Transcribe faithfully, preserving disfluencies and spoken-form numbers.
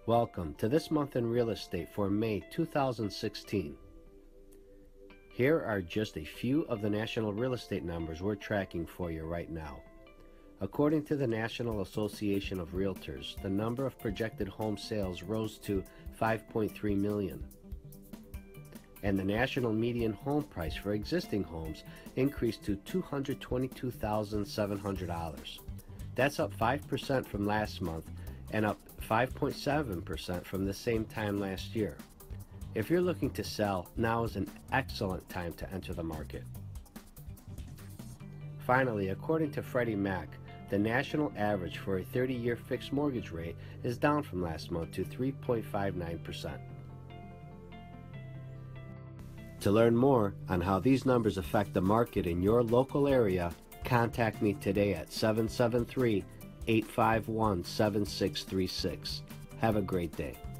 Welcome to This Month in Real Estate for May two thousand sixteen. Here are just a few of the national real estate numbers we're tracking for you right now. According to the National Association of Realtors, the number of projected home sales rose to five point three million. And the national median home price for existing homes increased to two hundred twenty-two thousand seven hundred dollars. That's up five percent from last month and up five point seven percent from the same time last year. If you're looking to sell, now is an excellent time to enter the market. Finally, according to Freddie Mac, the national average for a thirty-year fixed mortgage rate is down from last month to three point five nine percent. To learn more on how these numbers affect the market in your local area, contact me today at seven seven three, eight five one, seven six three six. Have a great day.